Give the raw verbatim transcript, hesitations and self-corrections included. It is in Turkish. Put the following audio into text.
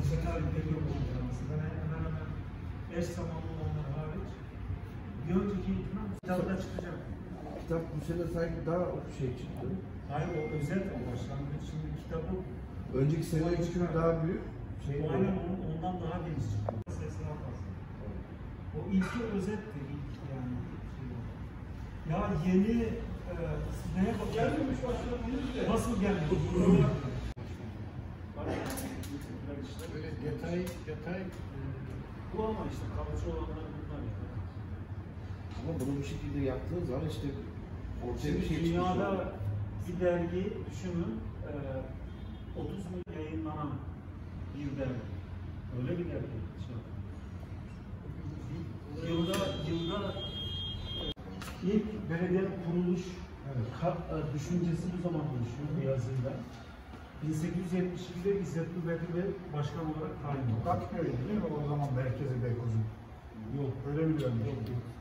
Sekal Pekyo uygulaması. Ben hemen hemen eş zamanlı olanlar hariç bir önceki itimam kitapta çıkacak. Kitap bu sene sanki daha şey çıktı. Hayır, o özet o başlangıç. Şimdi kitabı Önceki sene çıkıyor daha büyük. Şey o aynen ondan daha geniş çıkıyor. Sayısı daha fazla. O ilki özetti. İlk yani. Ya yeni e, siz neye bakıyorsunuz? Nasıl gelmiş? Böyle detay, detay Bu ama işte kalıcı olanlar bunlar yani. Ama bunu bu şekilde yaptığınız zaman işte ortaya bir şey çıkmış. Dünyada bir dergi düşünün, e, otuz milyon yayınlanan bir dergi. Öyle bir dergi. Şey. Yılda, yılda ilk belediyenin kuruluş evet. ka, düşüncesi bu zaman oluşuyor bu yazıyla. bin sekiz yüz yetmiş ikide İzzet Nurbedir Bey başkan olarak tayin oldu. Katköy'dü değil mi o zaman merkezi Beykoz'un? Yok. Öyle biliyorum. Yok, yok.